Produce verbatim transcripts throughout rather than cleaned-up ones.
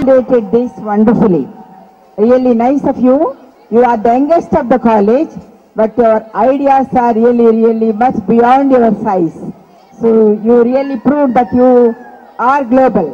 inaugurated this wonderfully. Really nice of you. You are the youngest of the college, but your ideas are really, really much beyond your size. So you really proved that you are global.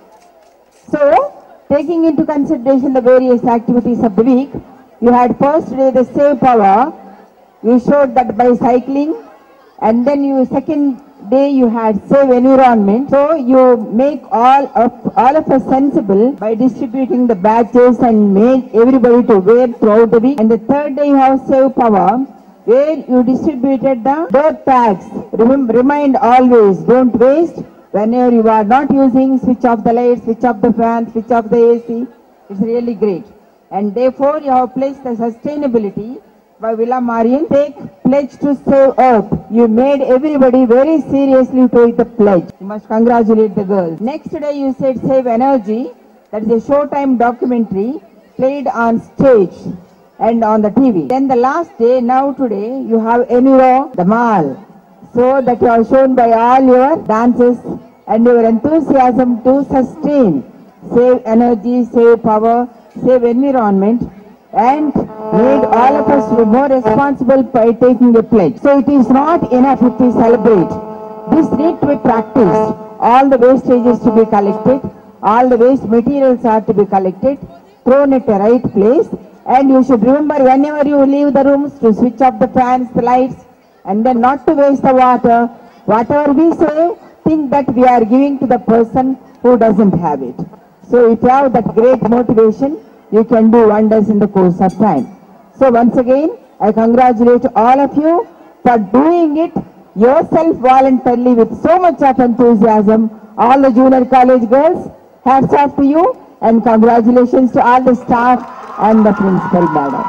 So, taking into consideration the various activities of the week, you had first day the Save Power. You showed that by cycling, and then you second day you had Save Environment. So you make all of all of us sensible by distributing the badges and made everybody to wear throughout the week. And the third day you have Save Power, where you distributed the dirt tags. Remember, remind always, don't waste. Whenever you are not using, switch off the lights, switch off the fan, switch off the A C. It's really great. And therefore you have placed the sustainability by Villa Marian. Take pledge to save earth. You made everybody very seriously take the pledge. You must congratulate the girls. Next day you said save energy. That is a Showtime documentary played on stage and on the T V. Then the last day, now today, you have Enviro, the mall. So that you have shown by all your dances and your enthusiasm to sustain, save energy, save power, save environment, and made all of us to be more responsible by taking a pledge. So it is not enough if we celebrate. This needs to be practiced. All the wastages to be collected, all the waste materials are to be collected, thrown at the right place, and you should remember whenever you leave the rooms to switch off the fans, the lights, and then not to waste the water. Whatever we say, think that we are giving to the person who doesn't have it. So if you have that great motivation, you can do wonders in the course of time. So once again, I congratulate all of you for doing it yourself voluntarily with so much of enthusiasm. All the junior college girls, hats off to you, and congratulations to all the staff and the principal madam.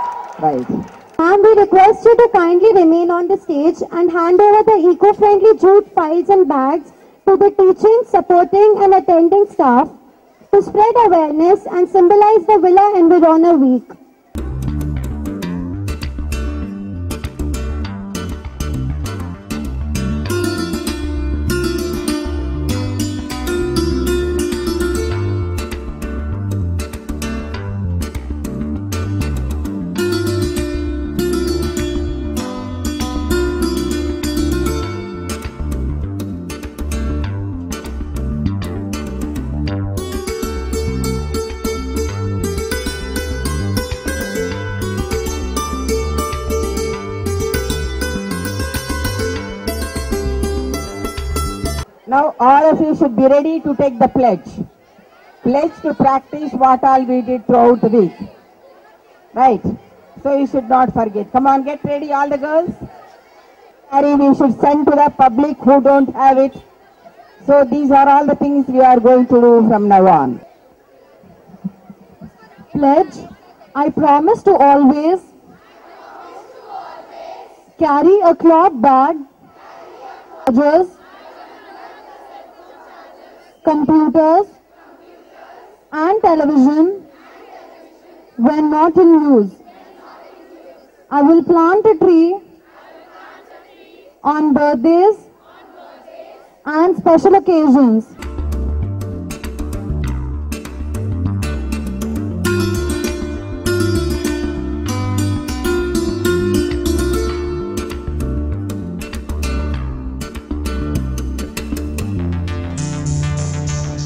Right. Ma'am, we request you to kindly remain on the stage and hand over the eco-friendly jute files and bags to the teaching, supporting and attending staff to spread awareness and symbolize the Villa Environner Week. Now all of you should be ready to take the pledge. Pledge to practice what all we did throughout the week. Right. So you should not forget. Come on, get ready all the girls. We should send to the public who don't have it. So these are all the things we are going to do from now on. Pledge. I promise to always carry a cloth bag, chargers, computers and television when not in use. I will plant a tree on birthdays and special occasions.